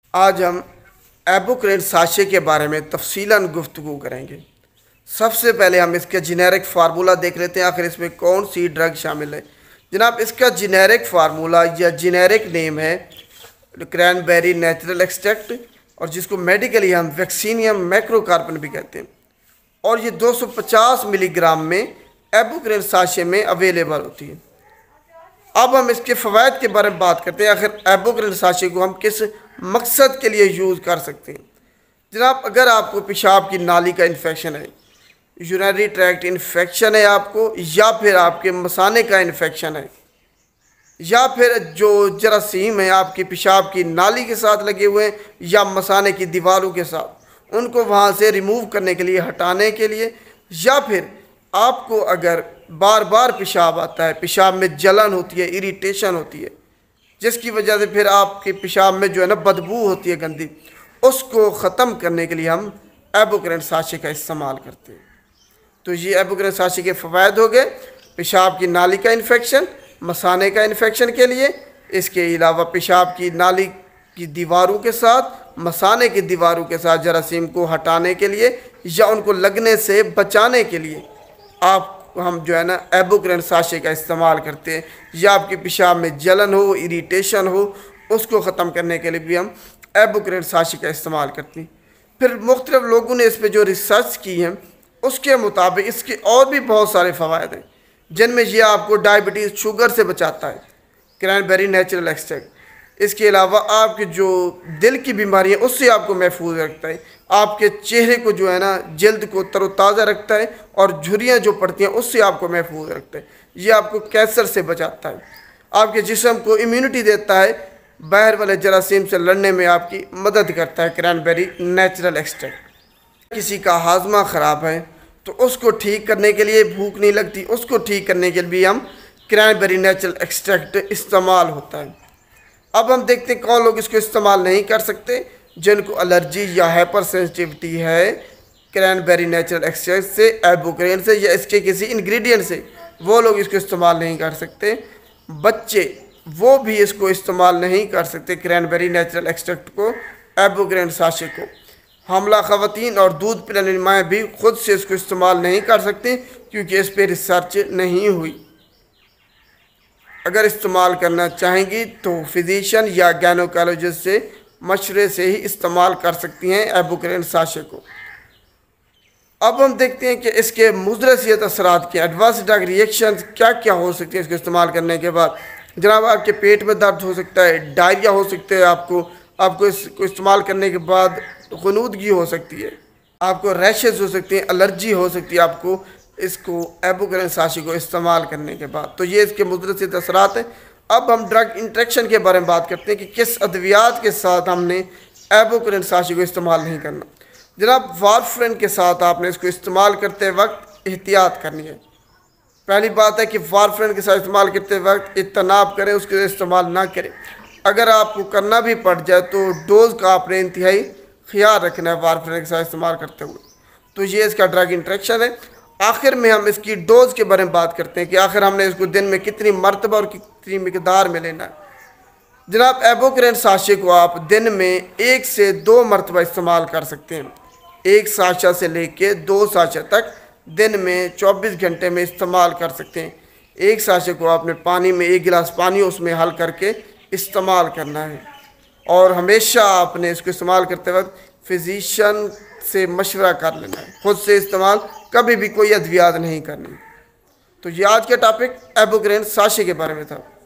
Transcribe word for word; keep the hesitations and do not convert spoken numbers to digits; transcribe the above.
आज हम एबुक्रेन साशे के बारे में तफसीलन गुफ्तगू करेंगे। सबसे पहले हम इसका जेनेरिक फार्मूला देख लेते हैं, आखिर इसमें कौन सी ड्रग शामिल है। जनाब, इसका जेनेरिक फार्मूला या जेनेरिक नेम है क्रैनबेरी नेचुरल एक्सट्रैक्ट, और जिसको मेडिकली हम वैक्सीनियम मैक्रोकार्बन भी कहते हैं, और ये दो सौ पचास मिलीग्राम में एबुक्रेन साशे में अवेलेबल होती है। अब हम इसके फ़वाद के बारे में बात करते हैं, आखिर एबुक्रेन साशे को हम किस मकसद के लिए यूज़ कर सकते हैं। जनाब, अगर आपको पेशाब की नाली का इन्फेक्शन है, यूरिनरी ट्रैक्ट इन्फेक्शन है आपको, या फिर आपके मसाने का इन्फेक्शन है, या फिर जो जरासीम है आपकी पेशाब की नाली के साथ लगे हुए हैं या मसाने की दीवारों के साथ, उनको वहाँ से रिमूव करने के लिए, हटाने के लिए, या फिर आपको अगर बार बार पेशाब आता है, पेशाब में जलन होती है, इरिटेशन होती है, जिसकी वजह से फिर आपके पेशाब में जो है ना बदबू होती है गंदी, उसको ख़त्म करने के लिए हम एबुक्रेन साशे का इस्तेमाल करते हैं। तो ये एबुक्रेन साशे के फ़वाद हो गए पेशाब की नाली का इन्फेक्शन, मसाने का इन्फेक्शन के लिए। इसके अलावा पेशाब की नाली की दीवारों के साथ, मसाने की दीवारों के साथ जरासीम को हटाने के लिए या उनको लगने से बचाने के लिए आप हम जो है ना एबुक्रेन साशे का इस्तेमाल करते हैं। या आपके पेशाब में जलन हो, इरिटेशन हो, उसको ख़त्म करने के लिए भी हम एबुक्रेन साशे का इस्तेमाल करते हैं। फिर मुख्तलिफ़ लोगों ने इस पर जो रिसर्च की है, उसके मुताबिक इसके और भी बहुत सारे फ़वाद हैं, जिनमें यह आपको डायबिटीज़, शुगर से बचाता है क्रैनबेरी नेचुरल एक्सट्रैक्ट। इसके अलावा आपके जो दिल की बीमारी है उससे आपको महफूज रखता है, आपके चेहरे को जो है ना जल्द को तरोताज़ा रखता है, और झुर्रियाँ जो पड़ती हैं उससे आपको महफूज रखता है। ये आपको कैंसर से बचाता है, आपके जिस्म को इम्यूनिटी देता है, बाहर वाले जरासीम से लड़ने में आपकी मदद करता है क्रैनबेरी नेचुरल एक्सट्रैक्ट। किसी का हाजमा ख़राब है तो उसको ठीक करने के लिए, भूख नहीं लगती, उसको ठीक करने के लिए भी हम क्रैनबेरी नेचुरल एक्सट्रैक्ट इस्तेमाल होता है। अब हम देखते हैं कौन लोग इसको इस्तेमाल नहीं कर सकते, जिनको एलर्जी या हाइपर सेंसिटिविटी है क्रैनबेरी नेचुरल एक्सट्रैक्ट से, एबुक्रेन से, या इसके किसी इंग्रेडिएंट से, वो लोग इसको इस्तेमाल नहीं कर सकते। बच्चे वो भी इसको इस्तेमाल नहीं कर सकते क्रैनबेरी नेचुरल एक्सट्रैक्ट को, एबुक्रेन साशे को। हमला ख़वातीन और दूध पिलाने माएँ भी खुद से इसको इस्तेमाल नहीं कर सकते, क्योंकि इस पर रिसर्च नहीं हुई। अगर इस्तेमाल करना चाहेंगी तो फिजिशियन या गायनोकोलॉजिस्ट से मशवरे से ही इस्तेमाल कर सकती हैं एबुक्रेन साशे को। अब हम देखते हैं कि इसके मुज़र सेहत असरात के एडवर्स ड्रग रिएक्शन क्या क्या हो सकते हैं इसको इस्तेमाल करने के बाद। जनाब, आपके पेट में दर्द हो सकता है, डायरिया हो सकता है, आपको आपको इसको इस्तेमाल करने के बाद ख़ुनूदगी हो सकती है, आपको रैशेज़ हो सकती हैं, एलर्जी हो सकती है आपको इसको एबुक्रेन साशे को इस्तेमाल करने के बाद। तो ये इसके मुज़र सेहत असरात हैं। अब हम ड्रग इंट्रैक्शन के बारे में बात करते हैं कि किस अद्वियात के साथ हमने एबुक्रेन साशे को इस्तेमाल नहीं करना। जनाब, वारफरिन के साथ आपने इसको इस्तेमाल करते वक्त एहतियात करनी है। पहली बात है कि वारफरिन के साथ इस्तेमाल करते वक्त इज्तनाब करें, उसके इस्तेमाल ना करें। अगर आपको करना भी पड़ जाए तो डोज़ का आपने इंतहाई ख्याल रखना है वारफरिन के साथ इस्तेमाल करते हुए। तो ये इसका ड्रग इंट्रैक्शन है। आखिर में हम इसकी डोज़ के बारे में बात करते हैं कि आखिर हमने इसको दिन में कितनी मरतबा और कितनी मिकदार में लेना है। जनाब, एबुक्रेन साशे को आप दिन में एक से दो मरतबा इस्तेमाल कर सकते हैं। एक साशा से लेके दो साशा तक दिन में चौबीस घंटे में इस्तेमाल कर सकते हैं। एक साशे को आपने पानी में, एक गिलास पानी उसमें हल करके इस्तेमाल करना है, और हमेशा आपने इसको इस्तेमाल करते वक्त फिजिशियन से मशवरा कर लेना है, खुद से इस्तेमाल कभी भी कोई अद्वियात नहीं करनी। तो ये आज का टॉपिक एबुक्रेन साशे के बारे में था।